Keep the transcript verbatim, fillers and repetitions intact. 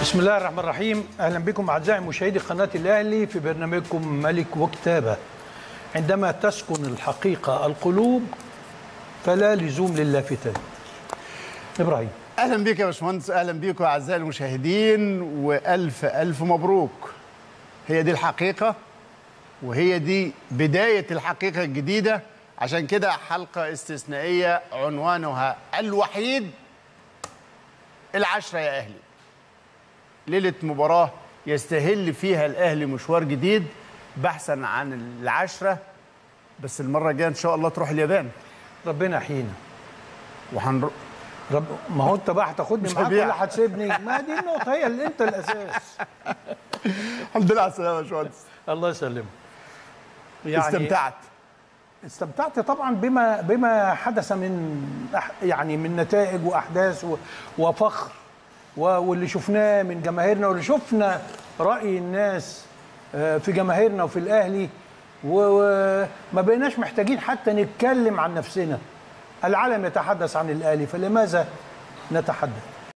بسم الله الرحمن الرحيم. أهلا بكم أعزائي مشاهدي قناة الأهلي في برنامجكم ملك وكتابة. عندما تسكن الحقيقة القلوب فلا لزوم للافتات. إبراهيم، اهلا بك يا باشمهندس، اهلا بكم اعزائي المشاهدين، والف الف مبروك. هي دي الحقيقه وهي دي بدايه الحقيقه الجديده. عشان كده حلقه استثنائيه عنوانها الوحيد العشره يا اهلي. ليله مباراه يستهل فيها الاهلي مشوار جديد بحثا عن العشره، بس المره الجايه ان شاء الله تروح اليابان. ربنا يحيينا. وهنروح رب... ما هو انت بقى هتاخدني مش معاك هبيع. ولا هتسيبني؟ ما دي النقطة، هي اللي انت الأساس. الحمد لله على السلامه يا باشمهندس. الله يسلمك. يعني استمتعت استمتعت طبعا بما بما حدث من أح... يعني من نتائج واحداث و... وفخر و... واللي شفناه من جماهيرنا، واللي شفنا راي الناس في جماهيرنا وفي الاهلي، وما بقيناش محتاجين حتى نتكلم عن نفسنا. العالم يتحدث عن الاهلي، فلماذا نتحدث؟